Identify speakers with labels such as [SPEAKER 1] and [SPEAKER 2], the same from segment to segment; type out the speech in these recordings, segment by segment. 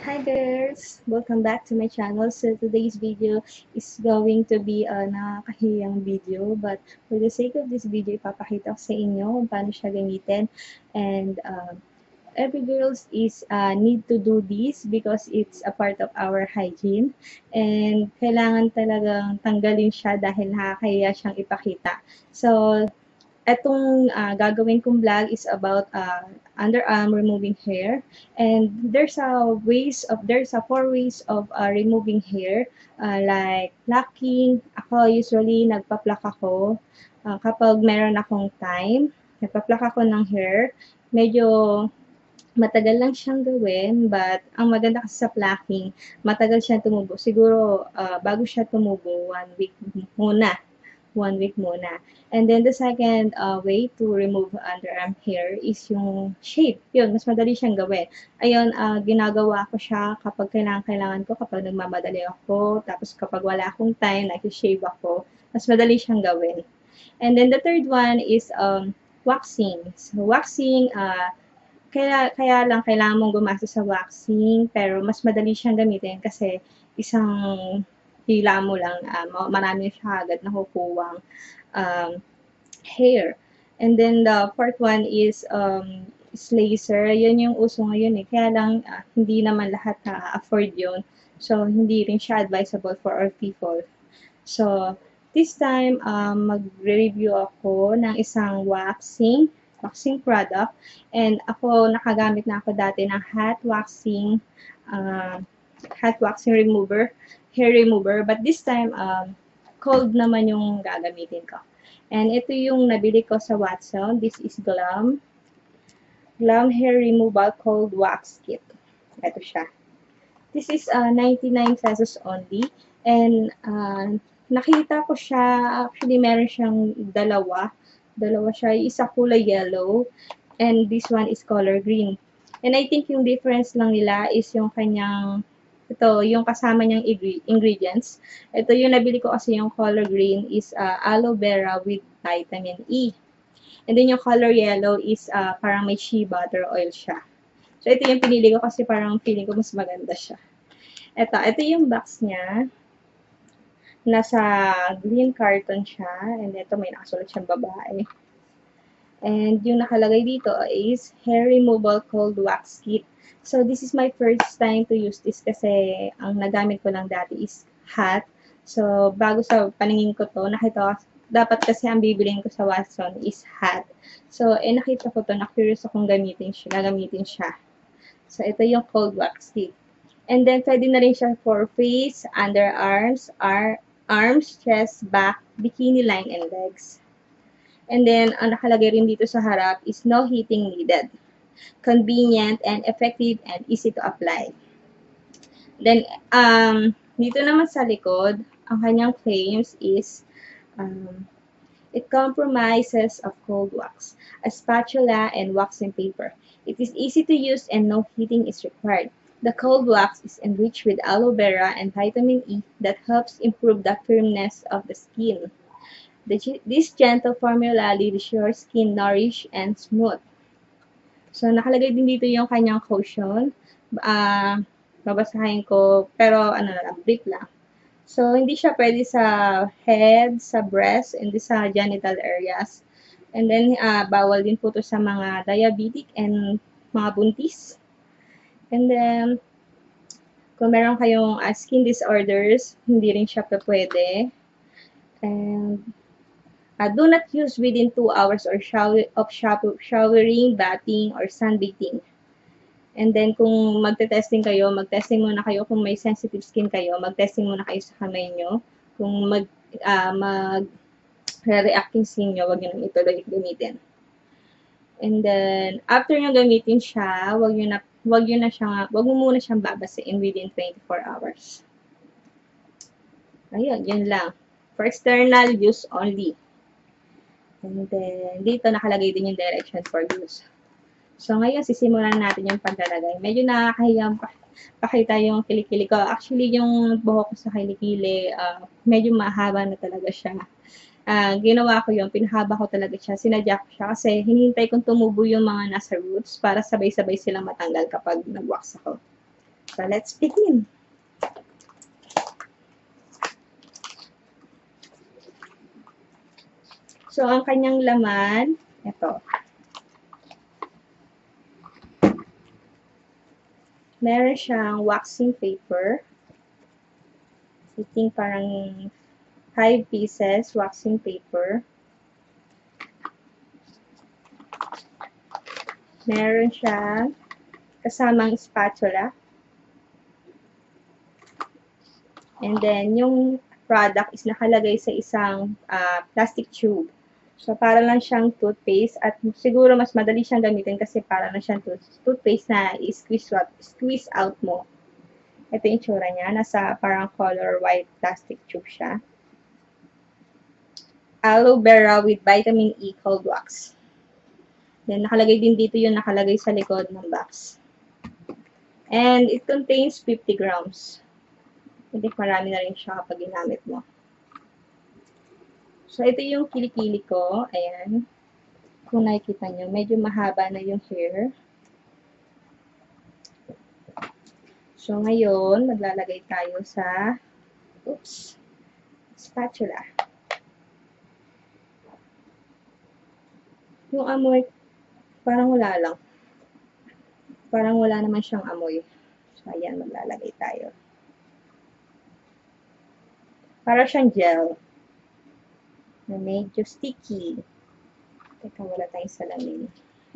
[SPEAKER 1] Hi girls! Welcome back to my channel. So today's video is going to be a nakakahiyang video, but for the sake of this video, ipapakita ko sa inyo kung paano siya gamitin. And every girls is need to do this because it's a part of our hygiene. And kailangan talagang tanggalin siya dahil nakakahiya siyang ipakita. So etong gagawin kong vlog is about underarm removing hair, and there's a four ways of removing hair, like plucking. Ako usually nagpa-pluck ako kapag meron akong time. Nagpa-pluck ako ng hair. Medyo matagal lang siyang gawin, but ang maganda kasi sa plucking, matagal siyang tumubo. Siguro bago siya tumubo, 1 week muna. 1 week muna. And then the second way to remove underarm hair is yung shave. Yun, mas madali siyang gawin. Ayun, ginagawa ko siya kapag kailangan ko, kapag nagmamadali ako, tapos kapag wala akong time, nag-shave ako, mas madali siyang gawin. And then the third one is waxing. So, waxing, kaya lang kailangan mong gumastos sa waxing, pero mas madali siyang gamitin kasi isang hila mo lang, marami siya agad nakukuwang hair. And then the fourth one is laser. Yun yung uso ngayon eh. Kaya lang hindi naman lahat afford yun. So hindi rin siya advisable for our people. So this time mag-review ako ng isang waxing product, and ako nakagamit na ako dati ng hot waxing remover, hair remover, but this time cold naman yung gagamitin ko. And ito yung nabili ko sa Watson. This is Glam Hair Removal Cold Wax Kit. Ito siya. This is 99 pesos only, and nakita ko siya, actually meron siyang dalawa siya, isa kulay yellow and this one is color green. And I think yung difference lang nila is yung kanyang, ito, yung kasama niyang ingredients. Ito yung nabili ko kasi yung color green is aloe vera with vitamin E. And then yung color yellow is parang may shea butter oil siya. So ito yung pinili ko kasi parang feeling ko mas maganda siya. Ito yung box niya. Nasa green carton siya, and ito may nakasulat siyang babae. And yung nakalagay dito is hair removal cold wax kit. So this is my first time to use this kasi ang nagamit ko lang dati is hot. So bago sa paningin ko to, nakita ko, dapat kasi ang bibilin ko sa Watson is hot. So nakita ko to, na-curious akong gagamitin siya. So ito yung cold wax kit. And then pwede na rin siya for face, underarms, arms, chest, back, bikini line, and legs. And then, ang nakalagay rin dito sa harap is no heating needed. Convenient and effective and easy to apply. Then, dito naman sa likod, ang kanyang claims is, it compromises of cold wax, a spatula, and waxing paper. It is easy to use and no heating is required. The cold wax is enriched with aloe vera and vitamin E that helps improve the firmness of the skin. This gentle formula leaves your skin nourished and smooth. So, nakalagay din dito yung kanyang caution. Babasahin ko, pero brief lang. So, hindi siya pwede sa head, sa breast, and sa genital areas. And then, bawal din po ito sa mga diabetic and mga buntis. And then, kung meron kayong skin disorders, hindi rin siya pwede. And do not use within 2 hours or showering, bathing, or sunbathing. And then, kung magte-testing kayo, mag-testing muna kayo. Kung may sensitive skin kayo, mag-testing muna kayo sa kamay nyo. Kung mag-react yung skin nyo, huwag nyo nang ituloy gamitin. And then, after nyo gamitin siya, huwag mo muna siyang babasain within 24 hours. Ayun, yun lang. For external use only. And then, dito nakalagay din yung direction for use. So, ngayon, sisimulan natin yung paglalagay. Medyo nakakahiyang pakita yung kilikili ko. Actually, yung buhok ko sa kilikili, medyo mahaba na talaga siya. Ginawa ko yung pinahaba ko talaga siya, sinadya ko siya kasi hinihintay kong tumubo yung mga nasa roots para sabay-sabay silang matanggal kapag nag-wax ako. So, let's begin. So, ang kanyang laman, ito. Meron siyang waxing paper. I think parang 5 pieces waxing paper. Meron siyang kasamang spatula. And then, yung product is nakalagay sa isang plastic tube. So, para lang siyang toothpaste at siguro mas madali siyang gamitin kasi para lang siyang toothpaste na squeeze out mo. Ito yung tsura niya. Nasa parang color white plastic tube siya. Aloe vera with vitamin E cold wax. Then, nakalagay din dito yung nakalagay sa likod ng box. And it contains 50 grams. Hindi, marami na rin siya kapag ginamit mo. So, ito yung kilikili ko. Ayan. Kung nakikita nyo, medyo mahaba na yung hair. So, ngayon, maglalagay tayo sa, spatula. Yung amoy, parang wala lang. Parang wala naman siyang amoy. So, ayan, maglalagay tayo. Para siyang gel. Na medyo sticky. Teka, wala tayong salamin.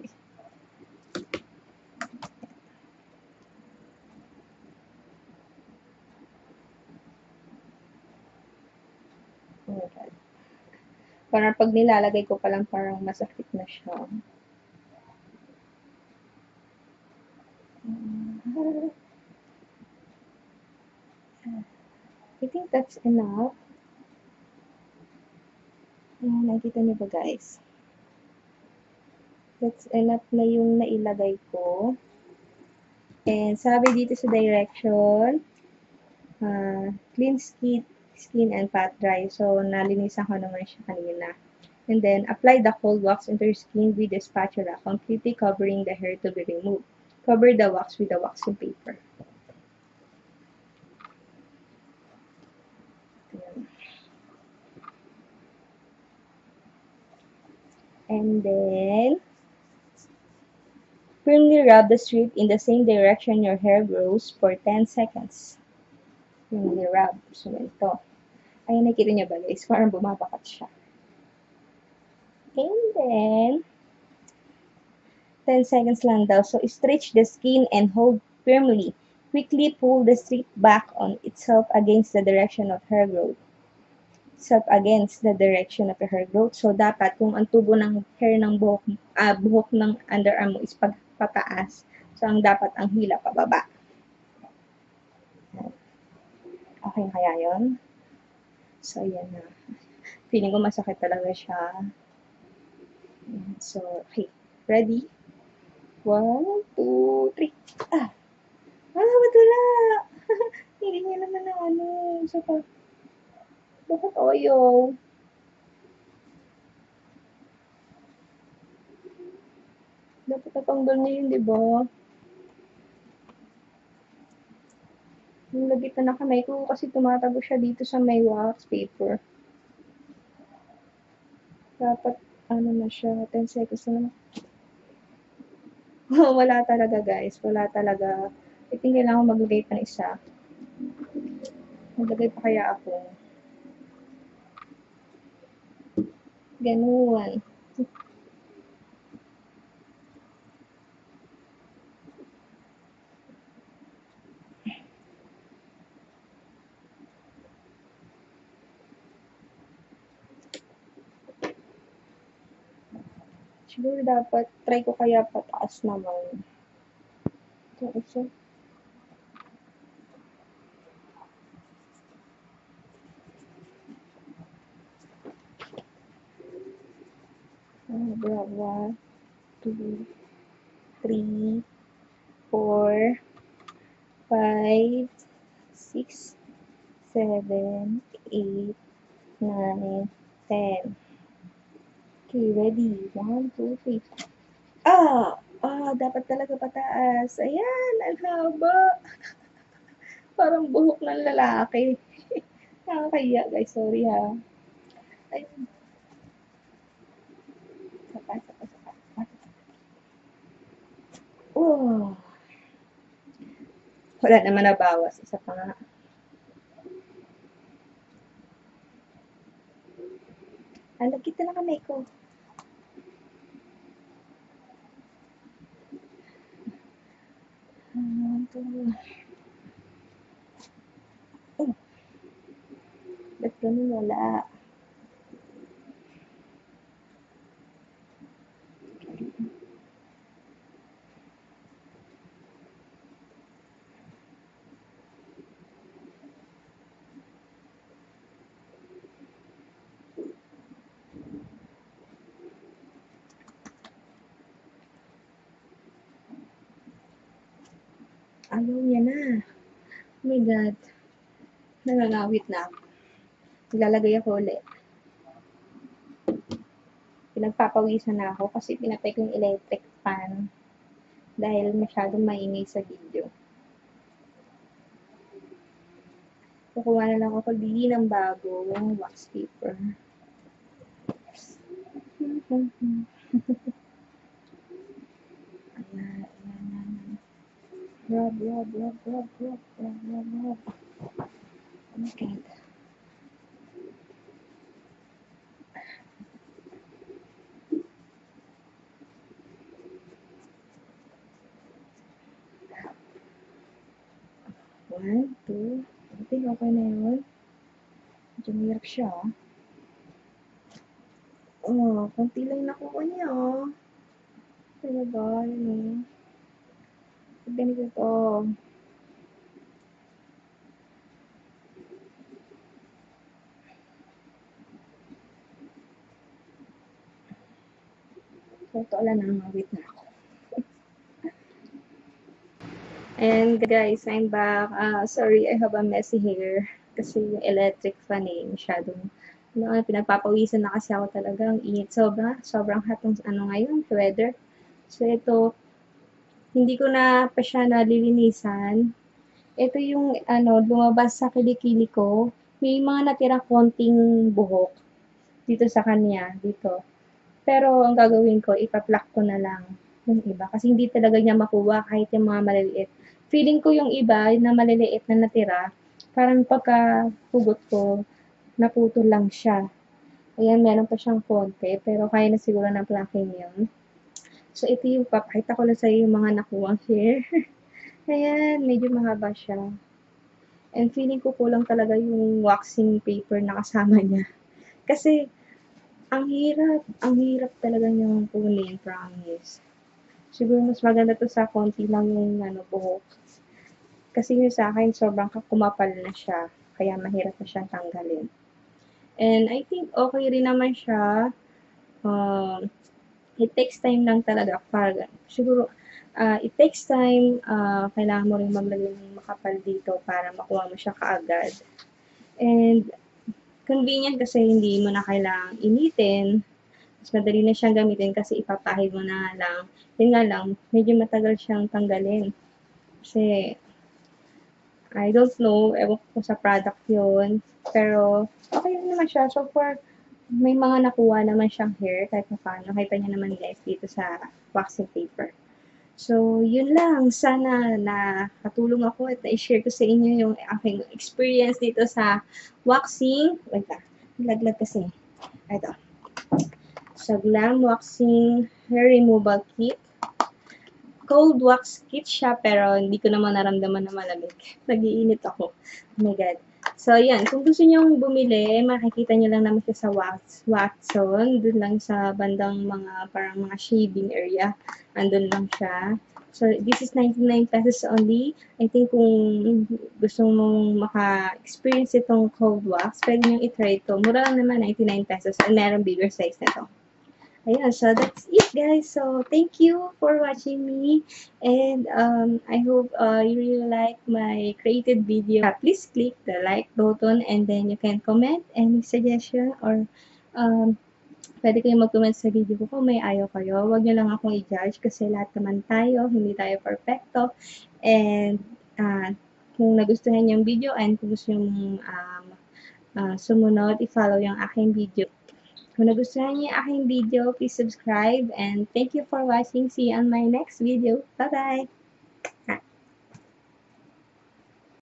[SPEAKER 1] Oh my God. Parang pag nilalagay ko pa lang, parang masakit na siya. I think that's enough. Nakikita niyo ba guys? That's enough na yung nailagay ko. And sabi dito sa direction, clean skin and pat dry. So, nalinisan ko naman siya kanina. And then, apply the cold wax into your skin with the spatula, completely covering the hair to be removed. Cover the wax with the waxing paper. And then, firmly rub the strip in the same direction your hair grows for 10 seconds. Firmly rub. So, ito. Ayan, nakikita niyo ba guys? Parang bumabakat siya. And then, 10 seconds lang daw. So, stretch the skin and hold firmly. Quickly pull the strip back on itself against the direction of hair growth. So, dapat kung ang tubo ng hair ng buhok ng underarm mo is pataas. So, ang dapat ang hila pababa. Okay kaya yun? So, ayan na. Feeling ko masakit talaga siya. So, okay. Ready? 1, 2, 3. Ba't wala? Hindi niya naman na So, bakit oyo? Dapat natanggal niya yun, di ba? Yung lagit na kamay ko kasi tumatago siya dito sa may wax paper. Dapat, na siya, 10 seconds na naman. Wala talaga, guys. Wala talaga. I think kailangan maglagay pa ng isa. Maglagay pa kaya ako. Ganun. Siguro dapat, try ko kaya pataas naman. Ito, isa. One, 2, 3, 4, 5, 6, 7, 8, 9, 10. Okay, ready. 1, 2, 3. Dapat talaga pataas. Ayan, ang haba. Parang buhok ng lalaki. Nakakahiya, guys. Sorry, ha. Ay, sapa. Oh, wala naman nabawas. Isa pa nga. Ang lagkit na ng kamay ko. Ito. Oh, ba't ganun wala? Ayaw niya na. Oh my God. Nangangawit na ako. Ilalagay ako ulit. Pinagpapawisan na ako kasi pinatay ko yung electric fan dahil masyadong maingay sa video. Kukuha na lang ako dili ng bagong wax paper. Ayan. Rub. Oh my God. One, two. I think okay na yun. Medyo mahirap siya. Konti lang nakuha niya. Talaga, yun. Ganito to. So, ito ala na, wait na ako. And guys, I'm back. Sorry, I have a messy hair. Kasi yung electric fan masyadong pinagpapawisan na kasi ako talagang init. Sobrang hot ng ngayon, weather. So, ito, hindi ko na pa siya nalilinisan. Ito yung lumabas sa kilikili ko. May mga natira konting buhok dito sa kanya, dito. Pero ang gagawin ko, ipa-pluck ko na lang yung iba. Kasi hindi talaga niya makuha kahit yung mga maliliit. Feeling ko yung iba na maliliit na natira, parang pagkahugot ko, naputol lang siya. Ayan, meron pa siyang konti, pero kaya na siguro ng plucking yun. So, ito yung papakita ko lang sa iyo yung mga nakuwang hair. Ayan, medyo mahaba siya. And feeling ko kulang talaga yung waxing paper na kasama niya. Kasi, ang hirap talaga niyang kunin, promise. Siguro mas maganda to sa konti lang yung buhok. Kasi yung sa akin, sobrang kumapal na siya. Kaya mahirap na siyang tanggalin. And I think okay rin naman siya. It takes time lang talaga para, siguro, it takes time, kailangan mo rin maglagay ng makapal dito para makuha mo siya kaagad. And, convenient kasi hindi mo na kailangang initin. Mas madali na siyang gamitin kasi ipapahid mo na lang. Yun nga lang, medyo matagal siyang tanggalin. Kasi, I don't know, ewan ko sa product yun. Pero, okay naman siya. So far, may mga nakuha naman siyang hair kahit na paano. Nakita niyo naman guys dito sa waxing paper. So, yun lang. Sana nakatulong ako at na-share ko sa inyo yung aking experience dito sa waxing. Wait lang. Laglag kasi. Ito. Sa Glam Waxing Hair Removal Kit. Cold wax kit siya, pero hindi ko naman naramdaman na malamig. Nag-iinit ako. Oh my God. So, yan. Kung gusto nyo bumili, makikita nyo lang naman siya sa Watson. Doon lang sa bandang parang mga shaving area. Andun lang siya. So, this is 99 pesos only. I think kung gusto mong maka-experience itong cold wax, pwede nyo i-try ito. Mura lang naman, 99 pesos. And meron bigger size nito. Ayan, so that's it guys. So thank you for watching me, and I hope you really like my created video. Please click the like button, and then you can comment any suggestion or Pwede kayong mag-comment sa video ko kung may ayaw kayo. Huwag niyo lang akong i-judge kasi lahat naman tayo, hindi tayo perfecto. And kung nagustuhan niyo yung video and kung gusto yung sumunod, i-follow yung aking video. Kung nagustuhan niyo yung aking video, please subscribe and thank you for watching. See you on my next video. Bye-bye!